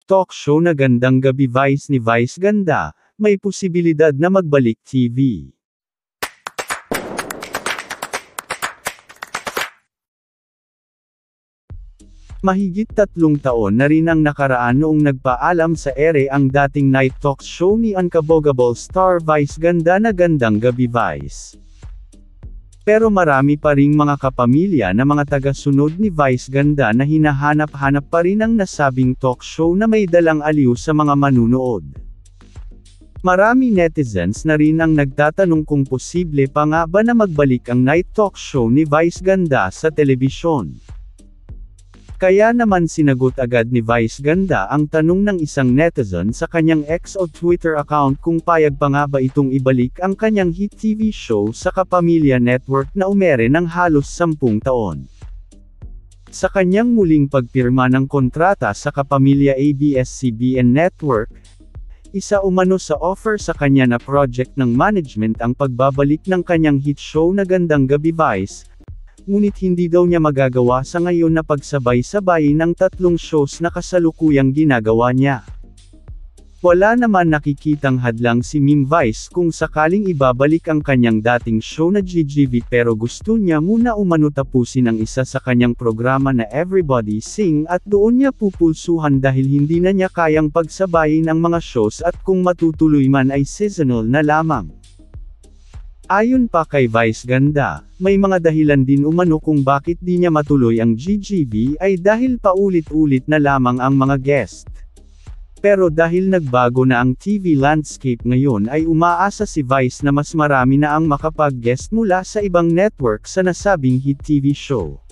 talk show na Gandang Gabi Vice ni Vice Ganda, may posibilidad na magbalik TV. Mahigit 3 taon na rin ang nakaraan noong nagpaalam sa ere ang dating night talk show ni Unkabogable star Vice Ganda na Gandang Gabi Vice. Pero marami pa ring mga kapamilya na mga taga-sunod ni Vice Ganda na hinahanap-hanap pa rin ang nasabing talk show na may dalang aliw sa mga manunood. Marami netizens na rin ang nagtatanong kung posible pa nga ba na magbalik ang night talk show ni Vice Ganda sa telebisyon. Kaya naman sinagot agad ni Vice Ganda ang tanong ng isang netizen sa kanyang X o Twitter account kung payag pa nga ba itong ibalik ang kanyang hit TV show sa Kapamilya Network na umere ng halos 10 taon. Sa kanyang muling pagpirma ng kontrata sa Kapamilya ABS-CBN Network, isa umano sa offer sa kanya na project ng management ang pagbabalik ng kanyang hit show na Gandang Gabi Vice, ngunit hindi daw niya magagawa sa ngayon na pagsabay-sabayin ng 3 shows na kasalukuyang ginagawa niya. Wala naman nakikitang hadlang si Meme Vice kung sakaling ibabalik ang kanyang dating show na GGV pero gusto niya muna umano tapusin ang isa sa kanyang programa na Everybody Sing at doon niya pupulsuhan dahil hindi na niya kayang pagsabayin ang mga shows at kung matutuloy man ay seasonal na lamang. Ayon pa kay Vice Ganda, may mga dahilan din umano kung bakit di niya matuloy ang GGV ay dahil paulit-ulit na lamang ang mga guest. Pero dahil nagbago na ang TV landscape ngayon ay umaasa si Vice na mas marami na ang makapag-guest mula sa ibang network sa nasabing hit TV show.